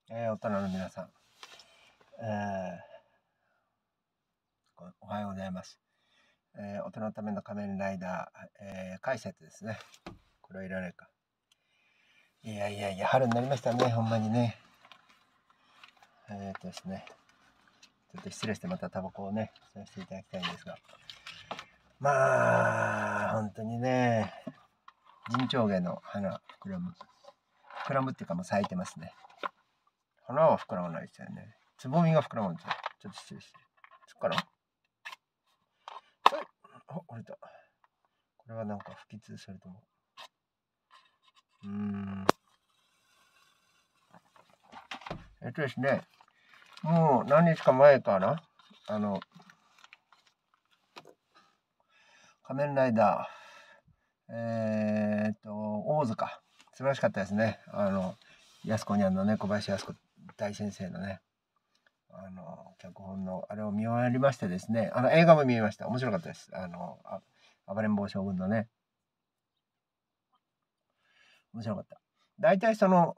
大人の皆さん、おはようございます。大人のための仮面ライダー、解説ですね。これはいらないか。いや、春になりましたね、ほんまにね。ですね、ちょっと失礼してまたタバコをね、吸わせていただきたいんですが。まあ、本当にね、人長毛の花、膨らむっていうかもう咲いてますね。花は膨らまないですよね。つぼみが膨らむんですよ。ちょっと失礼して。そっから折れた。これはなんか不吉それとも。ですね、もう何日か前かな、仮面ライダー、大塚、素晴らしかったですね。安子にゃんのね、小林靖子大先生のね、脚本のあれを見終わりましてですね、映画も見ました。面白かったです。暴れん坊将軍のね、面白かった。大体その、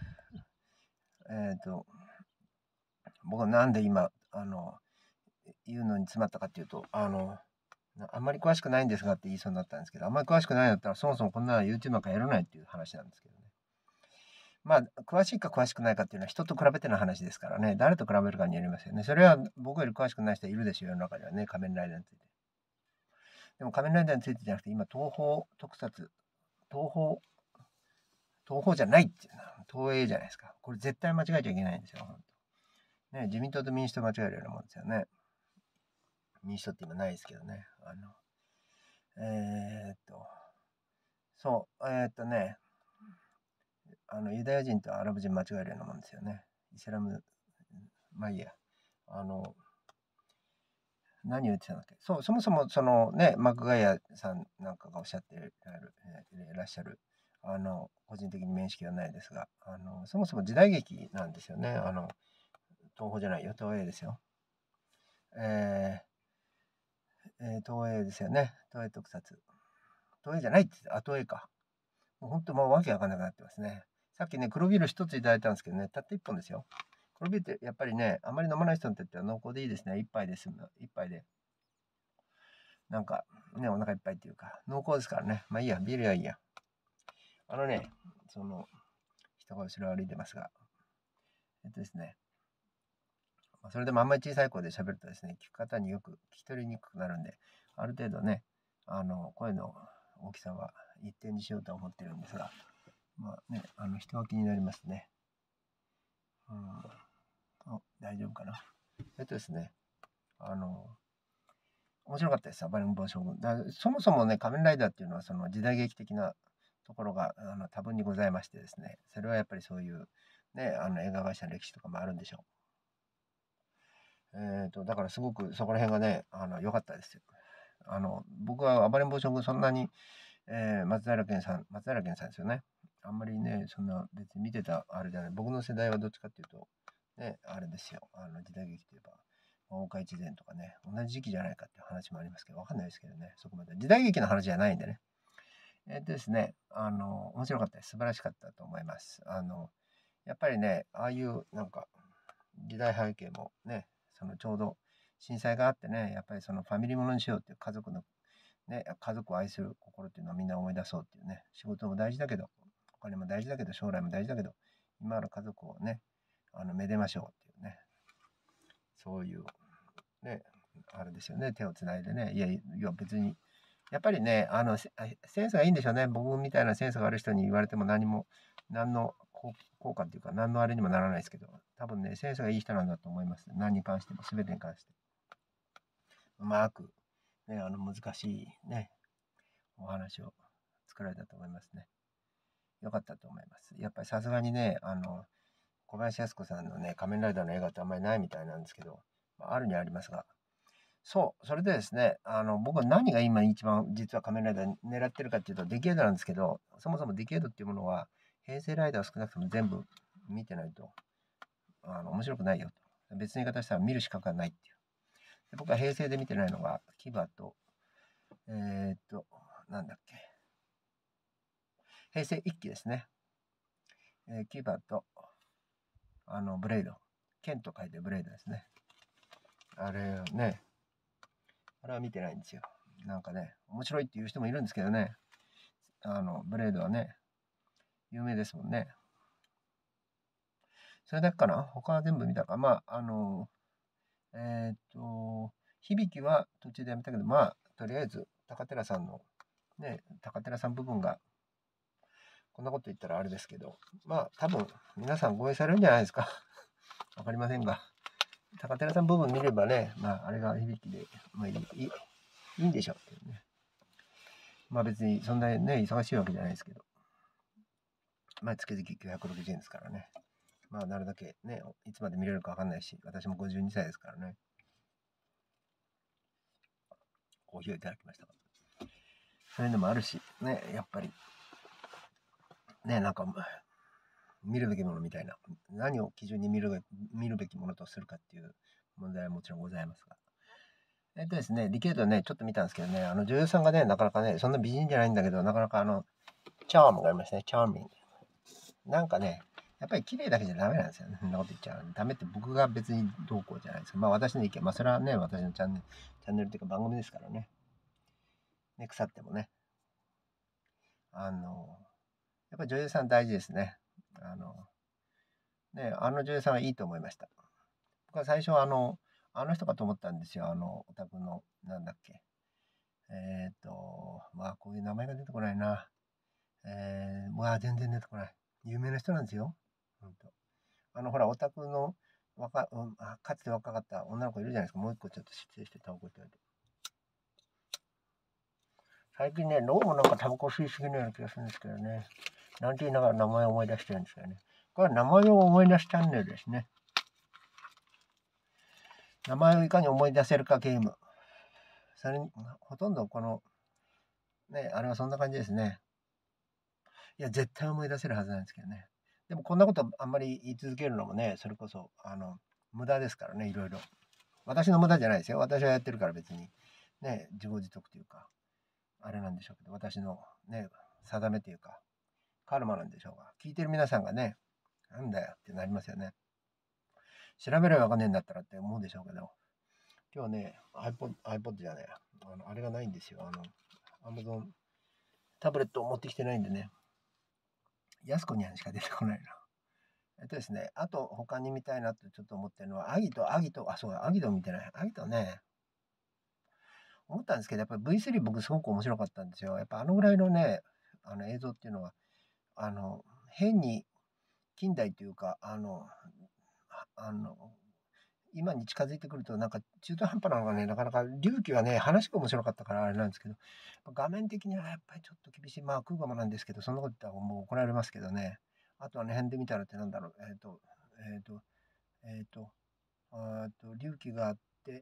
僕はなんで今、言うのに詰まったかっていうと、あんまり詳しくないんですがって言いそうになったんですけど、あんまり詳しくないんだったら、そもそもこんな YouTube なんかやらないっていう話なんですけどね。まあ、詳しいか詳しくないかっていうのは人と比べての話ですからね、誰と比べるかによりますよね。それは僕より詳しくない人いるでしょう、世の中にはね、仮面ライダーについて。でも仮面ライダーについてじゃなくて、今、東宝特撮、東宝じゃないっていうのは、東映じゃないですか。これ絶対間違えちゃいけないんですよ、本当。ね、自民党と民主党間違えるようなもんですよね。民主党って今ないですけどね。そう、ユダヤ人とアラブ人間違えるようなもんですよね。イスラム、まあいいや。何を言ってたんだっけ。そう、そもそもそのね、マクガイアさんなんかがおっしゃっていらっしゃる、個人的に面識はないですが、そもそも時代劇なんですよね。東宝じゃないよ、東映ですよ。東映ですよね。東映特撮。東映じゃないって言って、東映か。もう本当もうわけわかんなくなってますね。さっきね、黒ビール一ついただいたんですけどね、たった一本ですよ。黒ビールってやっぱりね、あまり飲まない人にとっては濃厚でいいですね。一杯です。一杯で。なんか、ね、お腹いっぱいっていうか、濃厚ですからね。まあいいや、ビールはいいや。人が後ろ歩いてますが、ですね、それでもあんまり小さい声で喋るとですね、聞く方によく聞き取りにくくなるんで、ある程度ね、声の大きさは一定にしようと思ってるんですが、まあね、人は気になりますね。大丈夫かな。ですね、面白かったです、暴れん坊将軍。そもそもね、仮面ライダーっていうのはその時代劇的なところが多分にございましてですね、それはやっぱりそういう、ね、映画会社の歴史とかもあるんでしょう。だからすごくそこら辺がね、良かったですよ。僕は暴れん坊将軍そんなに、松平健さんですよね。あんまりね、そんな別に見てたあれじゃない。僕の世代はどっちかっていうと、ね、あれですよ。時代劇といえば、大岡越前とかね、同じ時期じゃないかっていう話もありますけど、わかんないですけどね、そこまで。時代劇の話じゃないんでね。ですね、面白かったです。素晴らしかったと思います。やっぱりね、ああいうなんか、時代背景もね、そのちょうど震災があってね、やっぱりそのファミリーものにしようっていう家族の、ね、家族を愛する心っていうのをみんな思い出そうっていうね、仕事も大事だけど、お金も大事だけど、将来も大事だけど、今ある家族をね、めでましょうっていうね、そういう、ね、あれですよね、手をつないでね、いや別に、やっぱりね、センスがいいんでしょうね。僕みたいなセンスがある人に言われても何の効果っていうか、何のあれにもならないですけど、多分ね、センスがいい人なんだと思います。何に関しても、全てに関して。うまく、ね、難しいね、お話を作られたと思いますね。よかったと思います。やっぱりさすがにね、小林靖子さんのね、仮面ライダーの映画ってあんまりないみたいなんですけど、あるにはありますが、そう、それでですね、僕は何が今一番実は仮面ライダー狙ってるかっていうと、ディケードなんですけど、そもそもディケードっていうものは、平成ライダーを少なくとも全部見てないと、面白くないよと。別の言い方したら見る資格がないっていう。で僕は平成で見てないのが、牙と、なんだっけ、平成一期ですね。牙と、 ブレイド。剣と書いてブレイドですね。あれね、あれは見てないんですよ。なんかね、面白いっていう人もいるんですけどね、ブレイドはね、有名ですもんね。それだけかな。他は全部見たか。まあ、響きは途中でやめたけど、まあ、とりあえず、高寺さんの、ね、高寺さん部分が、こんなこと言ったらあれですけど、まあ、多分、皆さん合意されるんじゃないですか。わかりませんが。高寺さん部分見ればね、まあ、あれが響きで、まあいいんでしょうけどね。まあ別にそんなね、忙しいわけじゃないですけど。まあ月々960円ですからね。まあなるだけね、いつまで見れるかわかんないし、私も52歳ですからね。コーヒーをいただきました。そういうのもあるし、ね、やっぱり、ね、なんか、見るべきものみたいな、何を基準に見るべきものとするかっていう問題はもちろんございますが。ですね、ディケードね、ちょっと見たんですけどね、女優さんがね、なかなかね、そんな美人じゃないんだけど、なかなかチャームがありますね、チャーミング。なんかね、やっぱり綺麗だけじゃダメなんですよね。そんなこと言っちゃう。ダメって僕が別にどうこうじゃないですか。まあ私の意見、まあそれはね、私のチャンネルっていうか番組ですからね。ね、腐ってもね。やっぱり女優さん大事ですね。女優さんはいいと思いました。僕は最初はあの人かと思ったんですよ。オタクの、なんだっけ。まあこういう名前が出てこないな。全然出てこない。有名な人なんですよ。ほんと。ほら、オタクのかつて若かった女の子いるじゃないですか。もう一個ちょっと失礼してタバコ吸って。最近ね、どうもなんかタバコ吸いすぎのような気がするんですけどね。なんて言いながら名前を思い出してるんですよね。これは名前を思い出すチャンネルですね。名前をいかに思い出せるかゲーム。それに、ほとんどこの、ね、あれはそんな感じですね。いや、絶対思い出せるはずなんですけどね。でもこんなことあんまり言い続けるのもね、それこそ、無駄ですからね、いろいろ。私の無駄じゃないですよ。私はやってるから別に、ね、自業自得というか、あれなんでしょうけど、私のね、定めというか、カルマなんでしょうが、聞いてる皆さんがね、なんだよってなりますよね。調べればわかんねえんだったらって思うでしょうけど、今日ね、iPod じゃねえや。あれがないんですよ。Amazon タブレットを持ってきてないんでね、安子にゃんしか出てこないな。ですね、あと他に見たいなってちょっと思ってるのは、アギト、あ、そうだ、アギト見てない。アギトね、思ったんですけど、やっぱり V3 僕すごく面白かったんですよ。やっぱあのぐらいのね、映像っていうのは、変に近代というか、あの、今に近づいてくると、なんか中途半端なのがね、なかなか、隆起はね、話が面白かったからあれなんですけど、画面的にはやっぱりちょっと厳しい。まあ、空母なんですけど、そんなこと言ったらもう怒られますけどね。あとあの辺で見たらってなんだろう。えっと、えっと、隆起があって、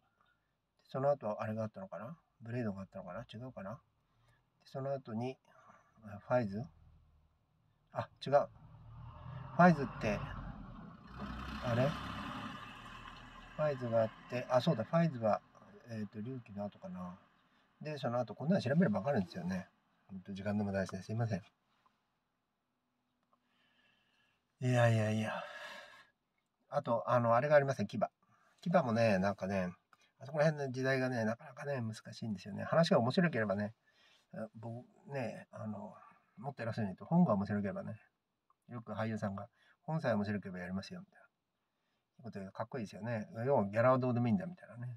その後あれがあったのかな、ブレードがあったのかな、違うかな。その後に、ファイズ、違う。ファイズって、あれファイズがあって、そうだ、ファイズは、隆起の後かな。で、その後、こんなの調べればわかるんですよね。時間の無駄ですね。すいません。いやいやいや。あと、あれがありますね、牙。牙もね、なんかね、あそこら辺の時代がね、なかなかね、難しいんですよね。話が面白ければね、僕ね、もっと偉そうに言うと、本が面白ければね、よく俳優さんが、本さえ面白ければやりますよ、みたいな。ことでかっこいいですよね。要はギャラはどうでもいいんだ、みたいなね。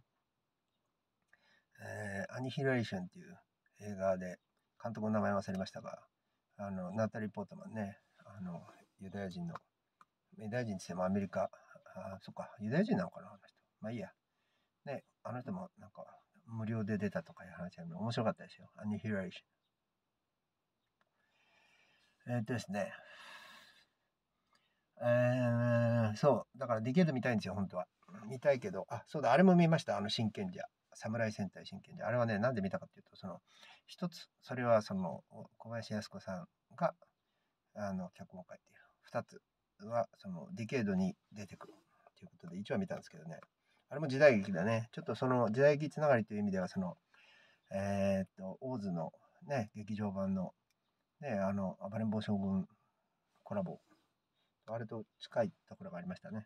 アニヒレーションっていう映画で、監督の名前忘れましたが、ナタリー・ポートマンね、ユダヤ人の、ユダヤ人って言ってもアメリカ、そっか、ユダヤ人なのかな、あの人。まあいいや。ね、あの人もなんか、無料で出たとかいう話は面白かったですよ。アニヒレーション。ですね。そう。だからディケード見たいんですよ、本当は。見たいけど、そうだ、あれも見ました、真剣じゃ。侍戦隊真剣じゃ。あれはね、なんで見たかっていうと、一つ、それは小林靖子さんが、脚本を書いている。二つは、ディケードに出てくる。ということで、一話見たんですけどね。あれも時代劇だね。ちょっとその時代劇つながりという意味では、オーズのね、劇場版の、ね、暴れん坊将軍コラボ割と近いところがありましたね。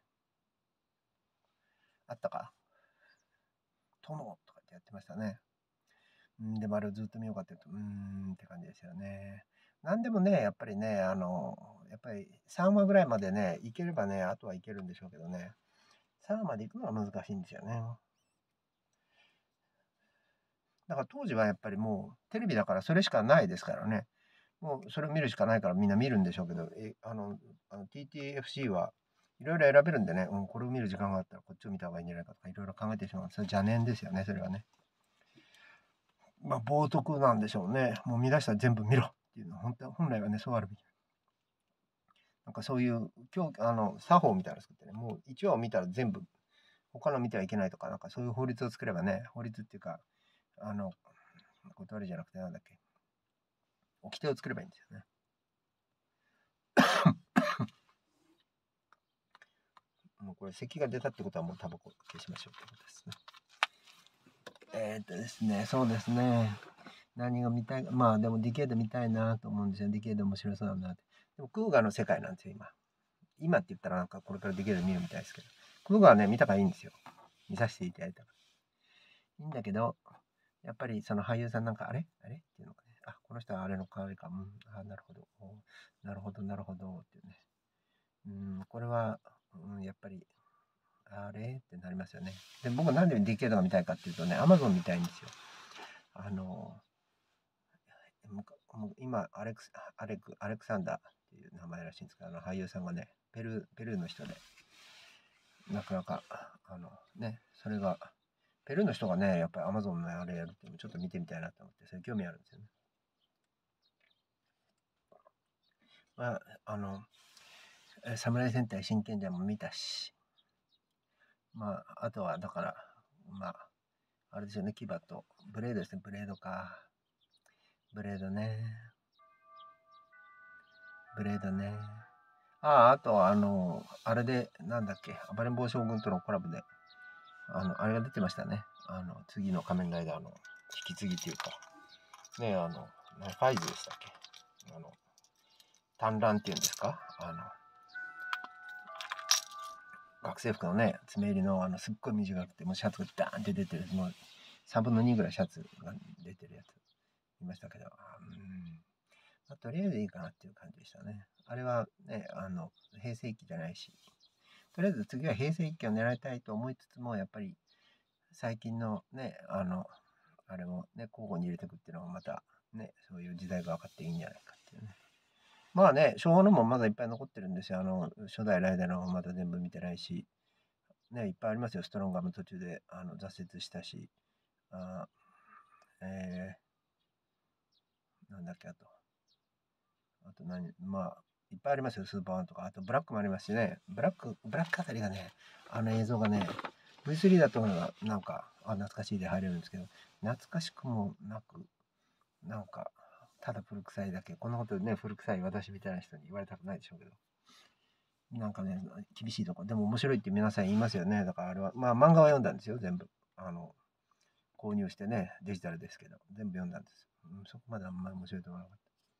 あったか殿とかってやってましたね。でもあれをずっと見ようかっていうと、って感じですよね。なんでもね、やっぱりね、やっぱり3話ぐらいまでね、いければね、あとはいけるんでしょうけどね、3話まで行くのは難しいんですよね。だから当時はやっぱりもうテレビだからそれしかないですからね。もうそれを見るしかないからみんな見るんでしょうけど、TTFC はいろいろ選べるんでね、これを見る時間があったらこっちを見た方がいいんじゃないかとかいろいろ考えてしまうんです。それ邪念ですよね、それはね。まあ、冒涜なんでしょうね。もう見出したら全部見ろっていうのは本来はね、そうあるべき。なんかそういう作法みたいなの作ってね、もう1話を見たら全部他の見てはいけないとか、なんかそういう法律を作ればね、法律っていうか、断りじゃなくてなんだっけ、掟を作ればいいんですよね。もうこれ咳が出たってことはもうタバコ消しましょうってことですね。ですね、そうですね。何が見たいか、まあでもディケード見たいなと思うんですよ。ディケード面白そうだなって。でもクーガの世界なんですよ、今。今って言ったらなんかこれからディケード見るみたいですけど。クーガはね、見たからいいんですよ。見させていただいたから。いいんだけど、やっぱりその俳優さんなんか、あれっていうのかね。あ、この人はあれの代わりか。なるほど。なるほど、なるほど。っていうね。これは、やっぱり、あれってなりますよね。で、僕なんでディケードが見たいかっていうとね、アマゾン見たいんですよ。今アレクサンダーっていう名前らしいんですけど、俳優さんがね、ペルーの人で、なかなか、それが、ペルーの人がね、やっぱりアマゾンのあれやるっていうのちょっと見てみたいなと思って、そういう興味あるんですよね。まあ、侍戦隊真剣ジャーも見たし、まあ、あとは、だから、まあ、あれですよね、牙と、ブレードですね、ブレードか。ブレードね。ブレードね。あと、あれで、なんだっけ、暴れん坊将軍とのコラボで、あれが出てましたね。次の仮面ライダーの引き継ぎっていうか、ね、ファイズでしたっけ。単乱っていうんですか。学生服のね、爪入りの、すっごい短くて、もうシャツがダーンって出てる、もう3分の2ぐらいシャツが出てるやつ、いましたけど、まあ、とりあえずいいかなっていう感じでしたね。あれはね、平成期じゃないし、とりあえず次は平成期を狙いたいと思いつつも、やっぱり最近のね、あれもね、交互に入れていくっていうのがまたね、そういう時代が分かっていいんじゃないかっていうね。まあね、昭和のもまだいっぱい残ってるんですよ。初代ライダーの方まだ全部見てないし、ね、いっぱいありますよ。ストロンガーも途中で挫折したし、あなんだっけ、あとまあ、いっぱいありますよ。スーパーワンとか。あとブラックもありますしね。ブラックあたりがね、映像がね、V3 だとなんか、懐かしいで入れるんですけど、懐かしくもなく、なんか、ただ古臭いだけ。こんなことね、古臭い私みたいな人に言われたくないでしょうけど。なんかね、厳しいとこ。でも面白いって皆さん言いますよね。だからあれは、まあ漫画は読んだんですよ、全部。購入してね、デジタルですけど、全部読んだんです。そこまであんまり面白いと思わなかった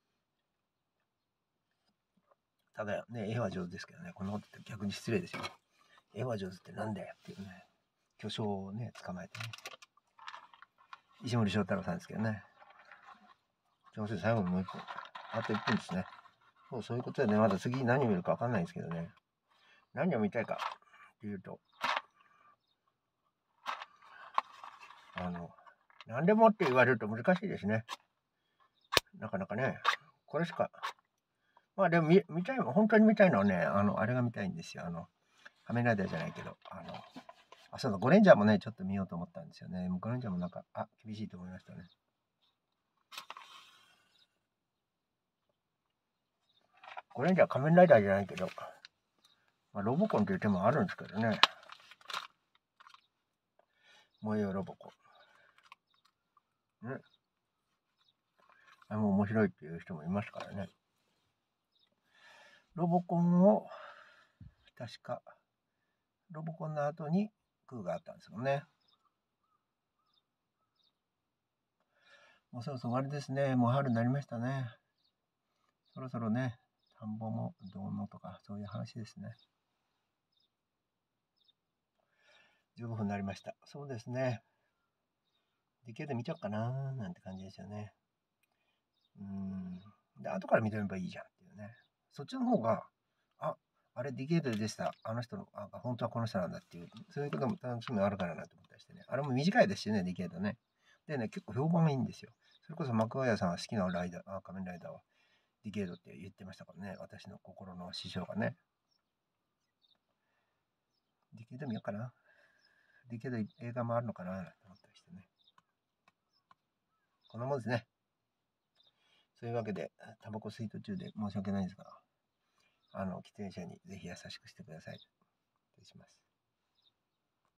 。ただね、絵は上手ですけどね、こんなことって逆に失礼ですよ。絵は上手ってなんだよっていうね、巨匠をね、捕まえてね。石森章太郎さんですけどね。先生、最後にもう一分。あと1分ですね。そういうことでね、まだ次何見るか分かんないんですけどね。何を見たいかっていうと、何でもって言われると難しいですね。なかなかね、これしか。まあでも見たい、本当に見たいのはね、あれが見たいんですよ。仮面ライダーじゃないけど、そうだ、ゴレンジャーもね、ちょっと見ようと思ったんですよね。ゴレンジャーもなんか、厳しいと思いましたね。ゴレンジャー仮面ライダーじゃないけど、まあ、ロボコンという手もあるんですけどね。燃えよロボコン。ね。あれも面白いっていう人もいますからね。ロボコンを、確か、ロボコンの後にクーがあったんですよね。もうそろそろ終わりですね。もう春になりましたね。そろそろね、 田んぼもどうのとか、そういう話ですね。15分になりました。そうですね。できるだけ見ちゃおうかななんて感じですよね。で、後から見てればいいじゃんっていうね。そっちの方が、あれディケードでした。あの人の、本当はこの人なんだっていう、そういうことも楽しみあるからなと思ったりしてね。あれも短いですしね、ディケードね。でね、結構評判がいいんですよ。それこそマクワイアさんが好きなライダー、仮面ライダーはディケードって言ってましたからね。私の心の師匠がね。ディケード見ようかな。ディケード映画もあるのかななんて思ったりしてね。こんなもんですね。そういうわけで、タバコ吸い途中で申し訳ないんですが、喫煙者にぜひ優しくしてください。失礼します。